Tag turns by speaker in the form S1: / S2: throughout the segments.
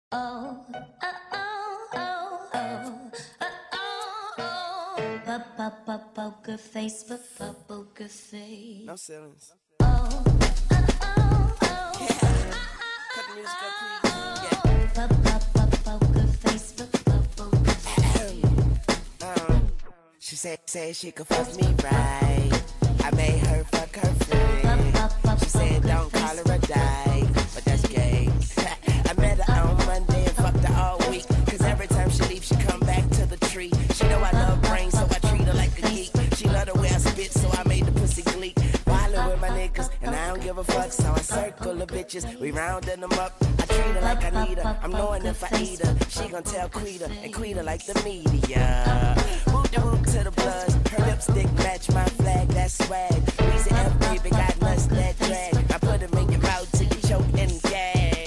S1: Oh, oh, oh, oh, oh, oh, oh, poker face, poker face.
S2: No ceilings.
S1: Oh, oh, oh, oh,
S2: Yeah. Cut the music up, please.
S1: poker face, poker face.
S2: She said she could fuck me right. I made her fuck her friend. She said don't call her a dyke, but that's gay. I met her on Monday and fucked her all week. Cause every time she leaves, she come back to the tree. She know I love brains, so I treat her like a geek. She love the way I spit, so I made the pussy gleek. Wildin' with my niggas, and I don't give a fuck, so I circle the bitches. We roundin' them up. I treat her like I need her. I'm knowing if I eat her, she gon' tell Quita, and Quita like the media. Whoop the whoop to the blood. Her lipstick match my flag, that's swag. Weezy F baby got nuts that drag. I put them in your mouth till you choke and gag.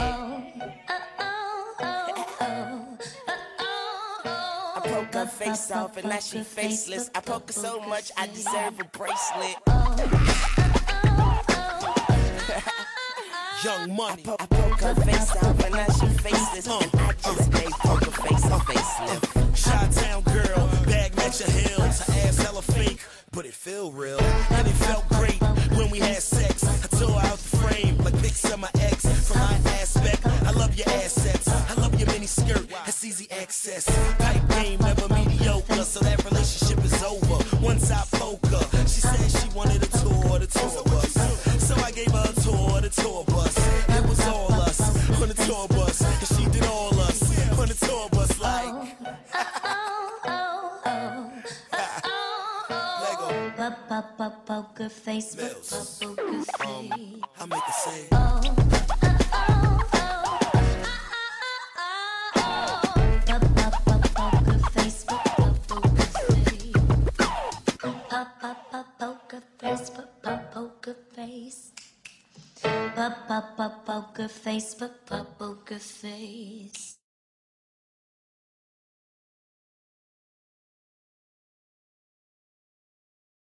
S2: I poke her face off and now she faceless. I poke her so much I deserve a bracelet.
S3: Young Money.
S2: I poke her face off and now she faceless. And I just gave poker face a facelift.
S3: Chi-town girl, bag match your heels. Her ass hella fake, but it feel real. And it felt great when we had sex. I tore out the frame like pics of my ex. From my aspect, I love your assets. I love your mini skirt, that's easy access. Pipe game never mediocre, so that relationship is over. Once I poke her, she said she wanted a tour, the tour bus. So I gave her a tour, the tour bus. It was all us on the tour bus, and she did all us on the tour bus like.
S1: Poker face, poker face.
S3: I make it say.
S1: Poker face, poker face. Poker face, poker face. Poker face, poker face.